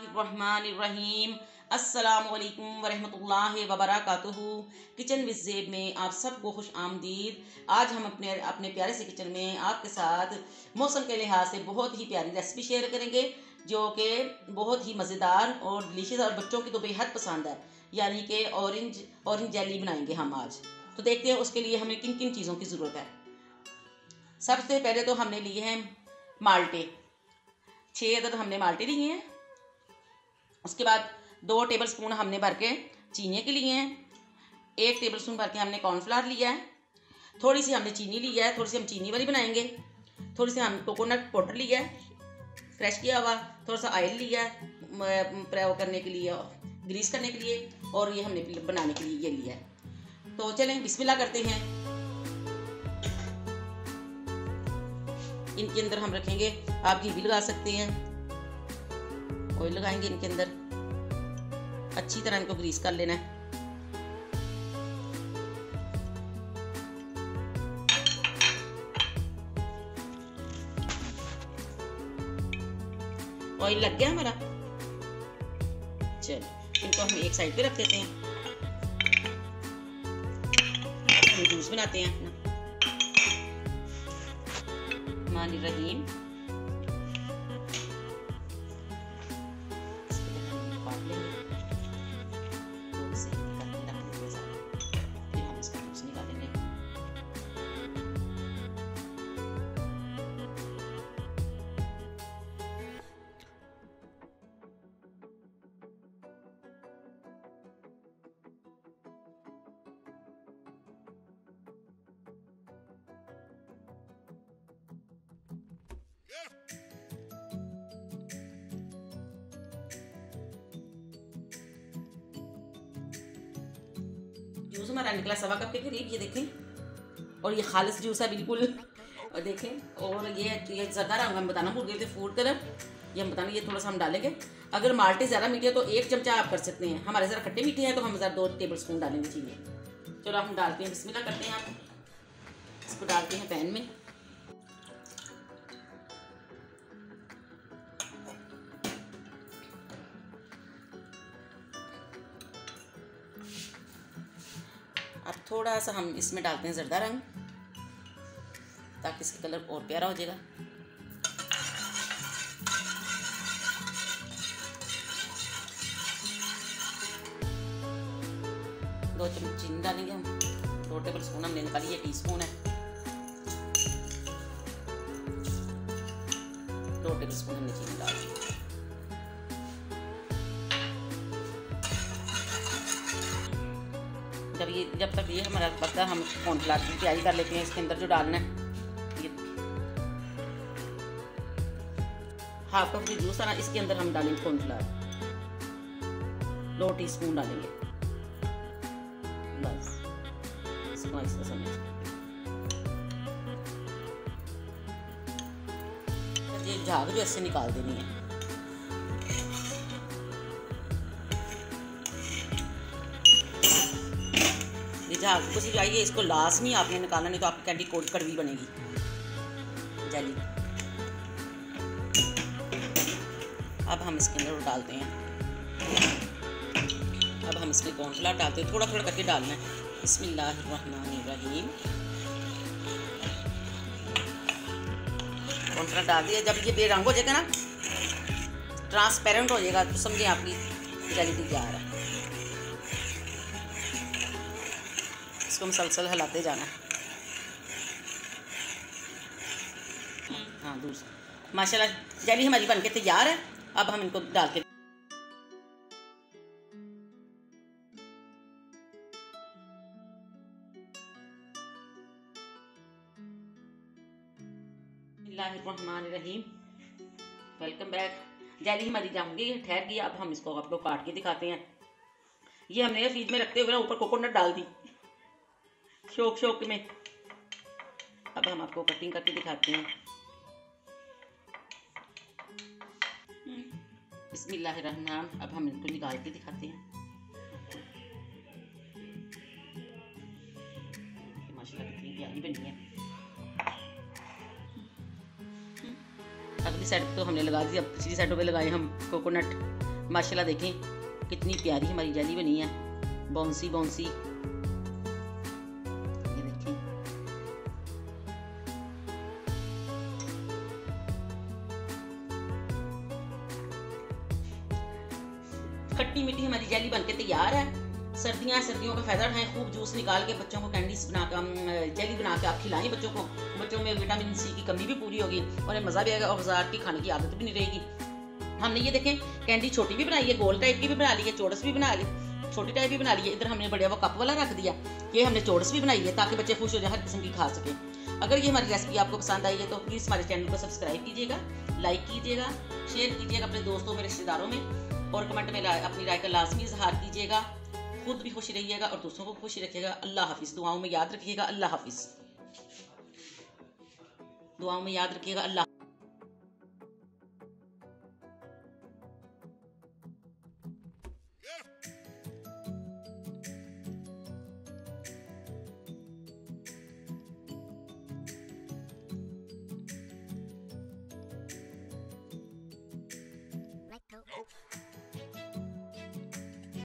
बिस्मिल्लाहिर्रहमानिर्रहीम। अस्सलामुअलैकुम वरहमतुल्लाहि वबरकातुहू। किचन विद ज़ेब में आप सबको खुश आमदीद। आज हम अपने प्यारे से किचन में आपके साथ मौसम के लिहाज से बहुत ही प्यारी रेसिपी शेयर करेंगे जो कि बहुत ही मज़ेदार और डिलीशियस और बच्चों की तो बेहद पसंद है, यानी कि ऑरेंज जेली बनाएंगे हम आज। तो देखते हैं उसके लिए हमें किन किन चीज़ों की ज़रूरत है। सबसे पहले तो हमने लिए हैं माल्टे, 6 अदद हमने माल्टे लिए हैं। उसके बाद 2 टेबलस्पून हमने भर के चीनी के लिए हैं। 1 टेबलस्पून भर के हमने कॉर्नफ्लावर लिया है। थोड़ी सी हमने चीनी लिया है, थोड़ी सी हम चीनी वाली बनाएंगे। थोड़ी सी हम कोकोनट पाउडर लिया है फ्रेश किया हुआ। थोड़ा सा ऑयल लिया है प्रेव करने के लिए, ग्रीस करने के लिए, और ये हमने बनाने के लिए ये लिया है। तो चलें बिस्मिल्लाह करते हैं। इनके अंदर हम रखेंगे, आप घी भी लगा सकते हैं, ऑयल लगाएंगे इनके अंदर। अच्छी तरह इनको ग्रीस कर लेना है। ऑयल लग गया हमारा। चलो इनको हम एक साइड पे रख देते हैं। हम जूस बनाते हैं अपना। रहीम जूस हमारा निकला 1.25 कप के करीब, ये देखें। और ये खालिस जूस है बिल्कुल, और देखें। और ये ज़्यादा रंग हम बताना भूल गए थे, फूड कलर ये हम बताना, ये थोड़ा सा हम डालेंगे। अगर माल्टे ज़्यादा मीठे है तो 1 चमचा आप कर सकते हैं। हमारे ज़रा खट्टे मीठे हैं तो हम 2 टेबलस्पून डालेंगे चीनी। चलो हम डालते हैं, बिस्मिल्लाह करते हैं। आप इसको डालते हैं पैन में। अब थोड़ा सा हम इसमें डालते हैं ज़र्दा रंग, ताकि इसका कलर और प्यारा हो जाएगा। दो चम्मच चीनी डालेंगे हम। 2 टेबलस्पून हमने निकाली, ये टीस्पून है। 2 टेबलस्पून हमने चीनी डाल दी। जब तक ये हमारा पकता, हम कॉर्नफ्लावर की तैयारी कर लेते हैं। इसके अंदर जो डालना है, ये 1/2 कप की जूस है ना, इसके अंदर हम डालेंगे कॉर्नफ्लावर। 2 टीस्पून डालेंगे बस। इसको ऐसे समझ, ये झाग जो ऐसे निकाल देनी है। झाग को सिखाइए, इसको लाजमी आपने निकालना, नहीं तो आपकी कैंडी कोड कड़वी बनेगी जेली। अब हम इसके अंदर डालते हैं। अब हम इसमें कॉर्नफ्लावर डालते हैं, थोड़ा थोड़ा करके डालना है। बिस्मिल्लाहिर्रहमानिर्रहीम। कॉर्नफ्लावर डाल दिया। जब ये बेरंग हो जाएगा ना, ट्रांसपेरेंट हो जाएगा, तो समझें आपकी जेली तैयार है। इसको मुसलसल हिलाते जाना है। हाँ, दूसरा माशाल्लाह जेली हमारी बनके तैयार है। अब हम इनको डाल के बिस्मिल्लाहिर्रहमानिर्रहीम। Welcome back. जेली हमारी जाऊंगी ठहर गई। अब हम इसको आपको काट के दिखाते हैं। ये हमने फ्रिज में रखते हुए ना ऊपर कोकोनट डाल दी शौक में। अब हम आपको कटिंग करके दिखाते हैं। बिस्मिल्लाहिर्रहमान। अब हम इनको निकाल के दिखाते हैं। माशाल्लाह कितनी प्यारी बनी है। अगली साइड तो हमने लगा दी, अब पिछली साइडों पे लगाए हम कोकोनट। माशाल्लाह देखें कितनी प्यारी हमारी जेली बनी है, बाउंसी बाउंसी। ये देखें खट्टी मीठी हमारी जेली बनके तैयार है। सर्दियों का फायदा उठाएं, खूब जूस निकाल के बच्चों को कैंडीज बना कर जेली बना के आप खिलाएं बच्चों को। बच्चों में विटामिन सी की कमी भी पूरी होगी और मज़ा भी आएगा और बाजार की खाने की आदत भी नहीं रहेगी। हमने ये देखें कैंडी छोटी भी बनाई है, गोल टाइप की भी बना ली है, चौड़स भी बना ली, छोटी टाइप भी बना ली है। इधर हमने बढ़िया वो कप वाला रख दिया, ये हमने चौड़स भी बनाई है ताकि बच्चे खुश हो जाए, हर किस्म की खा सके। अगर ये हमारी रेसिपी आपको पसंद आई है तो प्लीज़ हमारे चैनल को सब्सक्राइब कीजिएगा, लाइक कीजिएगा, शेयर कीजिएगा अपने दोस्तों में, रिश्तेदारों में, और कमेंट में अपनी राय का लाजमी इजहार कीजिएगा। खुद भी खुश रहिएगा और दूसरों को खुश रखिएगा। अल्लाह हाफिज़। दुआओं में याद रखिएगा। अल्लाह हाफिज़। दुआओं में याद रखिएगा। अल्लाह